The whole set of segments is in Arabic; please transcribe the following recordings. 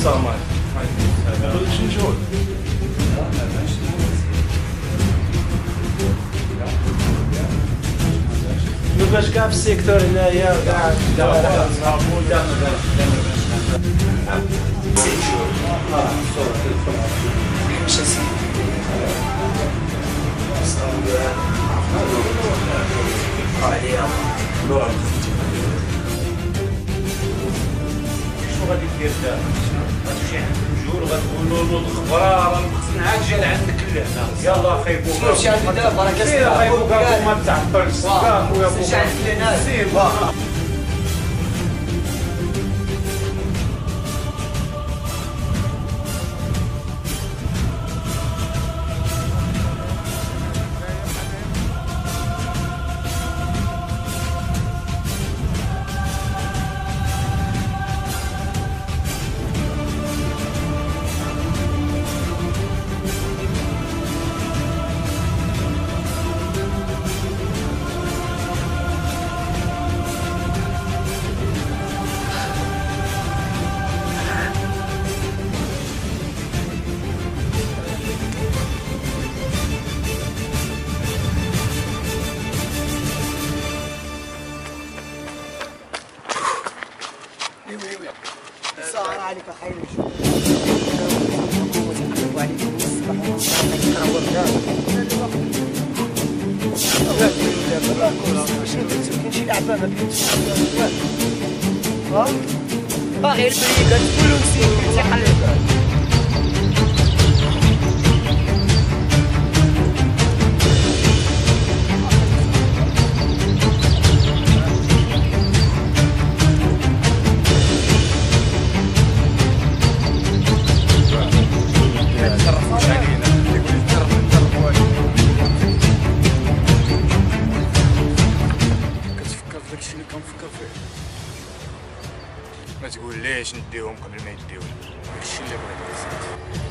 السلام عليكم. شنو جول؟ ما باش كاع في السيكتور هنايا كاع شنو غادي دير دابا؟ غتمشي عند الرجول وغتقول له الخبره راه المقصنعه جا لعندك لهنا. يلاه اخي بوك شنو عندي دابا راه سير اخي بوك ما تعطلش خويا بوك سير صار عليك خير الحكومة تقلب عليكم الصباح ونصبحوا كاين شي لعبة ما كاينش باغي البريكة تقولوا نسيت تيقلب داكشي اللي كنفكر فيه ما تقوليش نديهم قبل ما يديوهم داكشي اللي بغيت.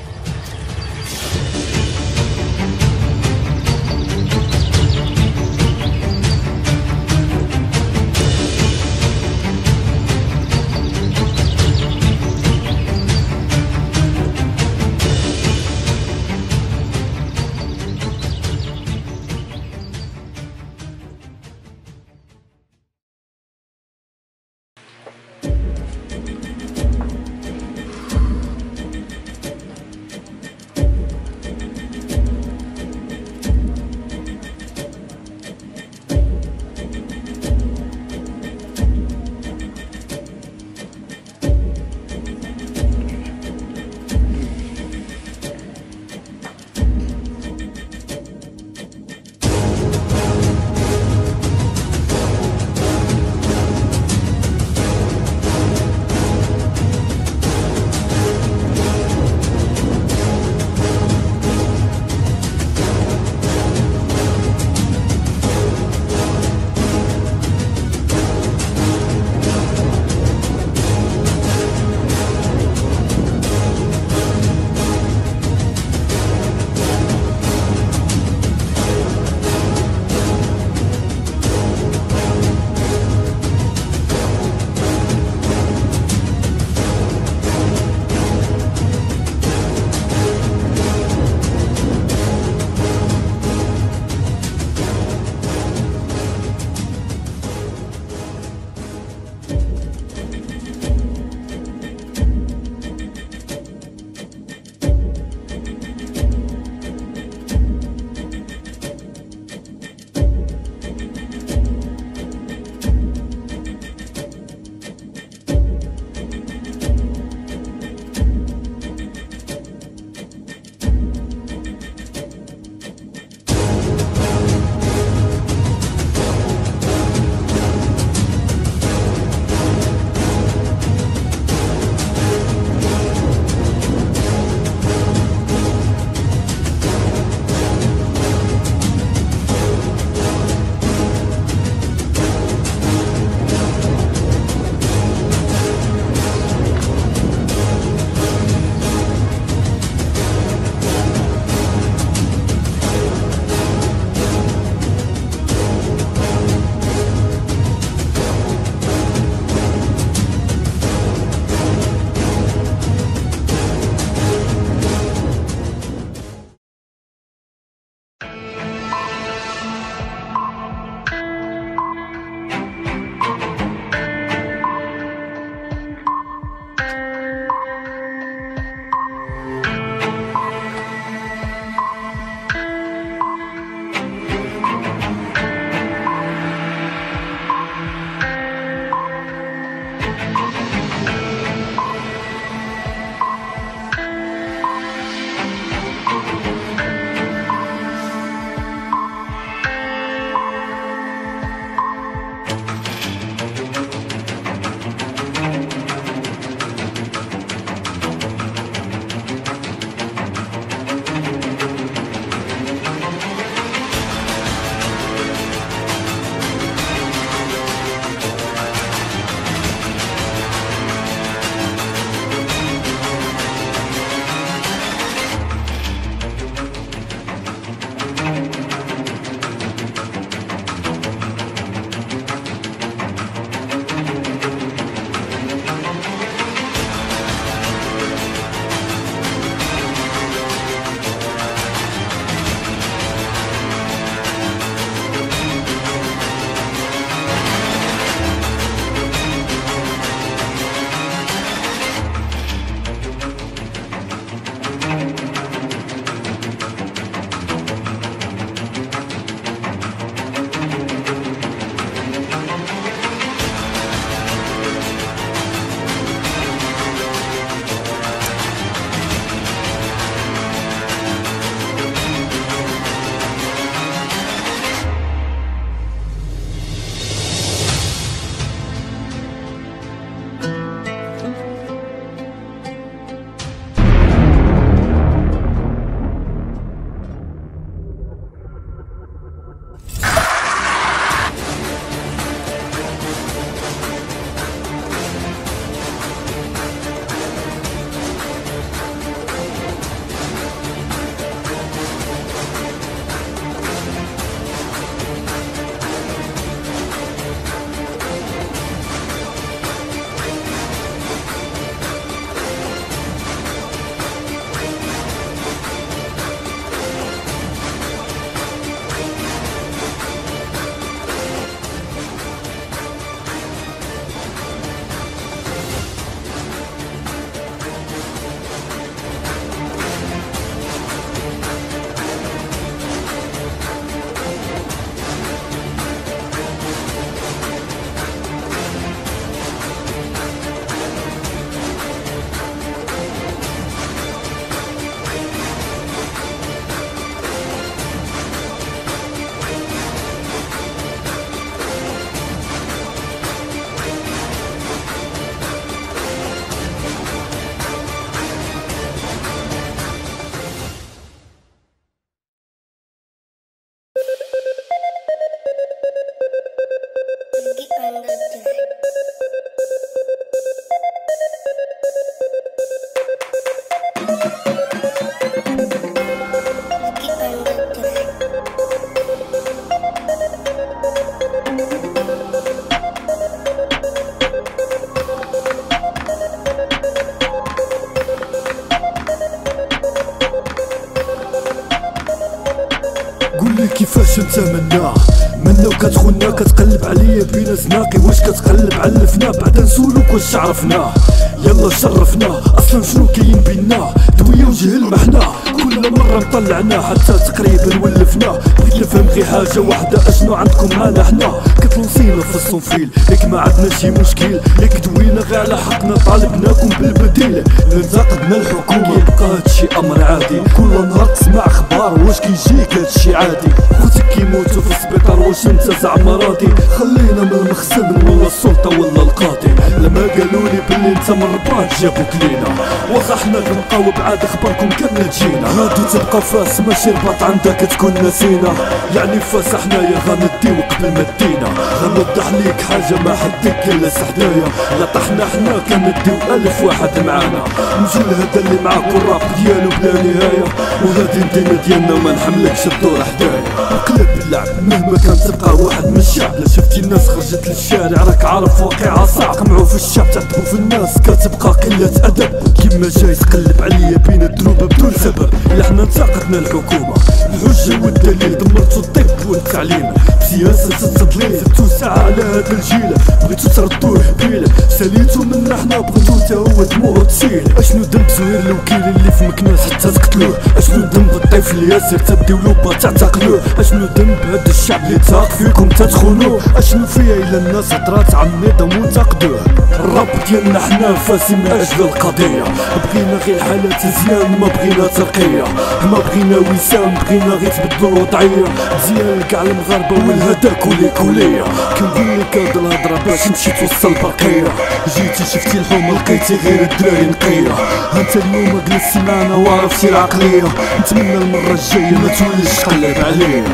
واش انت منا وكتخونا كتقلب عليا بينا زناقي واش كتقلب على الفنا بعدا نسولوك واش عرفناه يلا شرفنا اصلا شنو كاين بينا دويه وجهل محنا كل مره مطلعنا حتى تقريبا ولفنا بغيت نفهم غير حاجه واحده اشنو عندكم معنا حنا كتلوصينا في الصنفيل ياك ما عندنا شي مشكل ياك دوينا غير على حقنا طالبناكم بالبديل انتقدنا الحكومه يبقى هادشي امر عادي كل نهار تسمع اخبار واش كيجيك هادشي عادي خوتك كيموتوا في السبيطار واش انت زعما راضي خلينا من المخزن ولا السلطه ولا القاضي لما قالولي بلي انت من الرباط جابوك لينا واخا حنا كنبقاو بعاد اخباركم كامله تجينا غادي تبقى فاس ماشي رباط عندك تكون نسينا يعني فاس حنايا غنديو قبل ما دينا غنوضح ليك حاجه ما حدك جلس حدايا لا طحنا حنا كنديو 1000 واحد معانا نجي لهذا اللي معاك والراب ديالو بلا نهايه وغادي ندينا ديالنا وما نحملكش الدور حدايا وقلب اللعب مهما كان تبقى واحد من الشعب لا شفتي الناس خرجت للشارع راك عارف واقعها صعب قمعوا في الشعب تعذبوا في الناس كتبقى قله ادب كيما جاي تقلب عليا بين الدروب بدون سبب الا حنا انتقدنا الحكومه الحجه والدليل دمرتو الطب والتعليم سياسه التضليل توسع على هذا الجيل بغيتو تردوه حبيله ساليتو منا حنا بغيتو تا هو دموعو تسيل اشنو ذنب زهير الوكيل اللي في مكناس حتى تقتلوه اشنو ذنب الطفل ياسر تديو لوبا تعتقلوه اشنو ذنب هاد الشعب اللي تاق فيكم تدخلوه اشنو فيا الا الناس هضرات عميضه وانتقدوه الرب ديالنا حنا فاسي من اجل القضيه بغينا غير حالات زيان ما بغينا ترقيه ما بغينا وسام بغينا غير تبدلو الوضعيه مزيان كاع المغاربه والهدا كوليه كنقول لك هاد الهضره باش نمشي توصل البرقيه جيتي شفتي الحومه لقيتي غير الدراري نقيه انت اليوم جلستي معنا وعرفتي العقليه نتمنى المره الجايه ما توليش تقلب عليا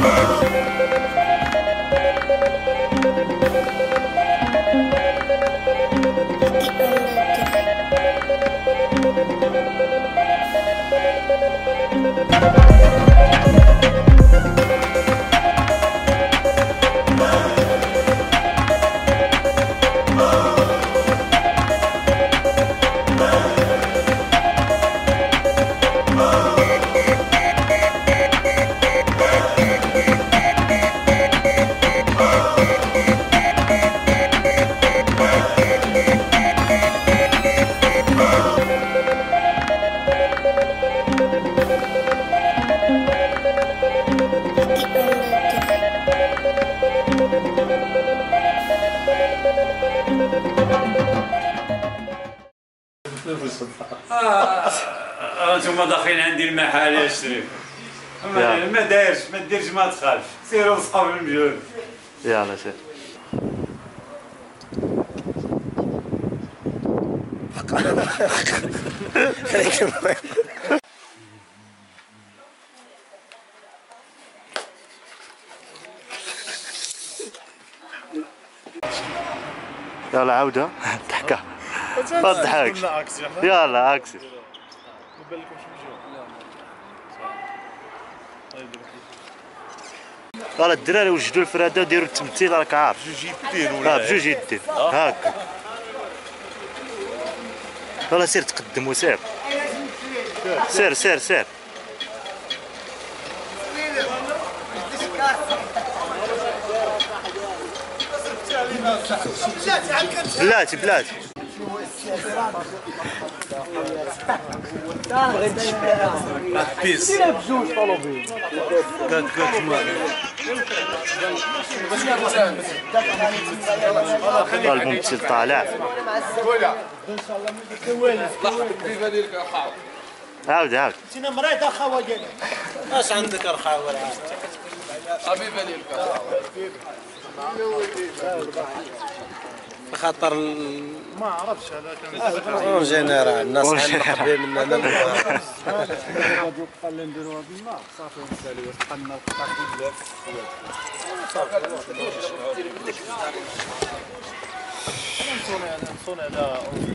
انتوما داخلين عندي المحل يا شريف ما دايرش ما ديرش ما تخافش سيروا لصقوا في المجهول يلا سير يلا عودة ضحكة ما تضحكش يلا عكسي راه الدراري وجدوا الفرادة وديروا التمثيل راك عارف بجوج يدين ولا بجوج يدين هاكا يلا سير تقدم وسير سير بلاتي بيس بجوج طلبين الممثل طالع عاود انا مريض اخا ديالي اش عندك رخاوه حبيبه ديالك خاطر ما عرفتش هذا كان اون جينيرال الناس حنا منا لا غادي يبقى اللي نديرو هذا الماء صافي ونساليو بقى لنا القطع بزاف صافي